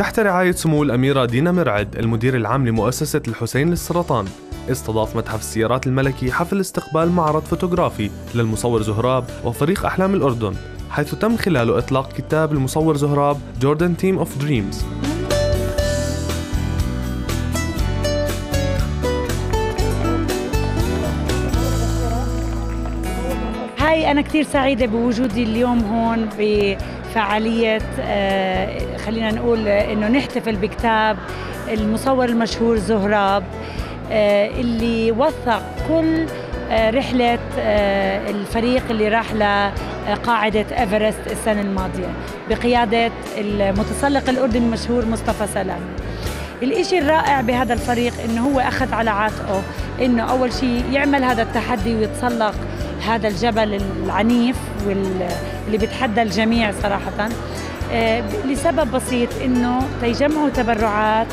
تحت رعاية سمو الأميرة دينا مرعد المدير العام لمؤسسة الحسين للسرطان، استضاف متحف السيارات الملكي حفل استقبال معرض فوتوغرافي للمصور زهراب وفريق أحلام الأردن، حيث تم خلاله إطلاق كتاب المصور زهراب جوردن تيم أوف دريمز. هاي أنا كتير سعيدة بوجودي اليوم هون بفعالية خلينا نقول إنه نحتفل بكتاب المصور المشهور زهراب اللي وثق كل رحلة الفريق اللي راح لقاعدة إيفرست السنة الماضية بقيادة المتسلق الأردني المشهور مصطفى سلام. الإشي الرائع بهذا الفريق إنه هو أخذ على عاتقه إنه أول شيء يعمل هذا التحدي ويتسلق هذا الجبل العنيف واللي بيتحدى الجميع صراحة لسبب بسيط إنه تيجمعوا تبرعات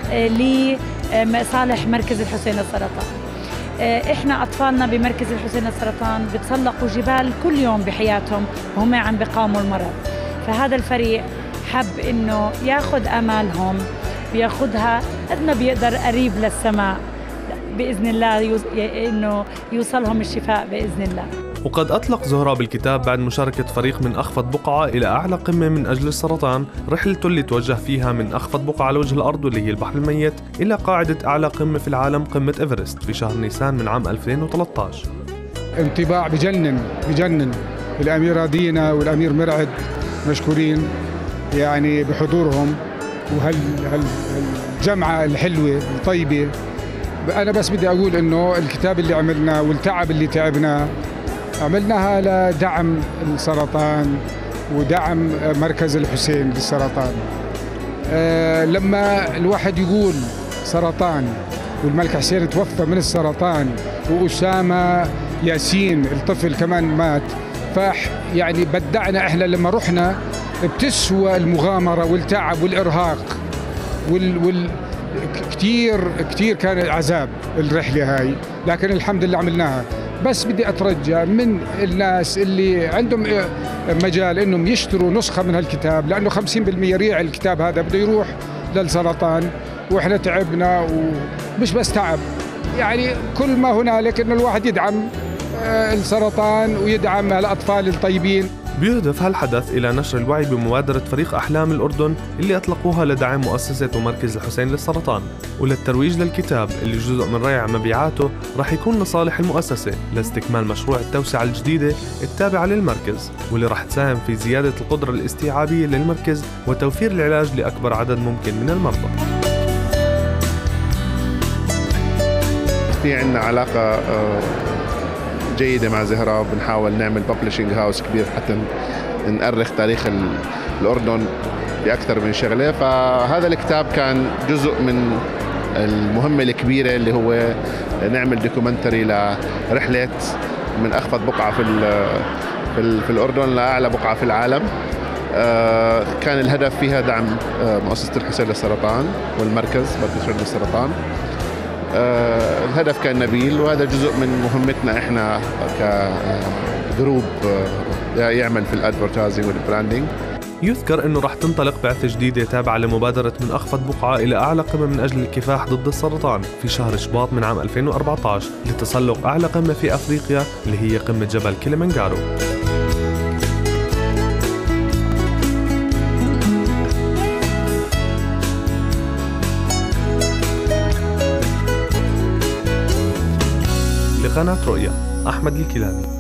لصالح مركز الحسين للسرطان. إحنا أطفالنا بمركز الحسين للسرطان بتسلقوا جبال كل يوم بحياتهم وهم عم بقاوموا المرض، فهذا الفريق حب إنه ياخذ آمالهم وياخذها قد ما بيقدر قريب للسماء بإذن الله، إنه يوصلهم الشفاء بإذن الله. وقد أطلق زهراب الكتاب بعد مشاركة فريق من أخفض بقعة إلى أعلى قمة من أجل السرطان، رحلته اللي توجه فيها من أخفض بقعة على وجه الأرض واللي هي البحر الميت إلى قاعدة أعلى قمة في العالم قمة إيفرست في شهر نيسان من عام 2013. انطباع بجنن. الأميرة دينا والأمير مرعد مشكورين يعني بحضورهم وهالجمعة الحلوة الطيبة. أنا بس بدي أقول إنه الكتاب اللي عملناه والتعب اللي تعبناه عملناها لدعم السرطان ودعم مركز الحسين للسرطان. لما الواحد يقول سرطان والملك حسين توفى من السرطان وأسامة ياسين الطفل كمان مات، يعني بدعنا إحنا لما رحنا بتسوى المغامرة والتعب والإرهاق كتير كان عذاب الرحلة هاي، لكن الحمد لله عملناها. بس بدي أترجى من الناس اللي عندهم مجال إنهم يشتروا نسخة من هالكتاب، لأنه 50% ريع الكتاب هذا بده يروح للسرطان، وإحنا تعبنا ومش بس تعب، يعني كل ما هنالك إنه الواحد يدعم السرطان ويدعم الأطفال الطيبين. بيهدف هالحدث إلى نشر الوعي بمبادرة فريق أحلام الأردن اللي أطلقوها لدعم مؤسسة ومركز الحسين للسرطان، وللترويج للكتاب اللي جزء من ريع مبيعاته رح يكون لصالح المؤسسة لاستكمال مشروع التوسعة الجديدة التابعة للمركز، واللي رح تساهم في زيادة القدرة الاستيعابية للمركز وتوفير العلاج لأكبر عدد ممكن من المرضى. في عندنا علاقة جيدة مع زهراب، بنحاول نعمل ببلشنج هاوس كبير حتى نأرخ تاريخ الأردن بأكثر من شغلة. فهذا الكتاب كان جزء من المهمة الكبيرة اللي هو نعمل دوكيومنتري لرحلة من أخفض بقعة في الأردن لأعلى بقعة في العالم. كان الهدف فيها دعم مؤسسة الحسين للسرطان والمركز مركز للسرطان. الهدف كان نبيل، وهذا جزء من مهمتنا احنا كجروب يعمل في الادفرتايزنج والبراندنج. يذكر انه رح تنطلق بعثة جديدة تابعة لمبادرة من اخفض بقعة الى اعلى قمة من اجل الكفاح ضد السرطان في شهر شباط من عام 2014 لتسلق اعلى قمة في افريقيا اللي هي قمة جبل كليمنجارو. لقناة رؤيا، أحمد الكيلاني.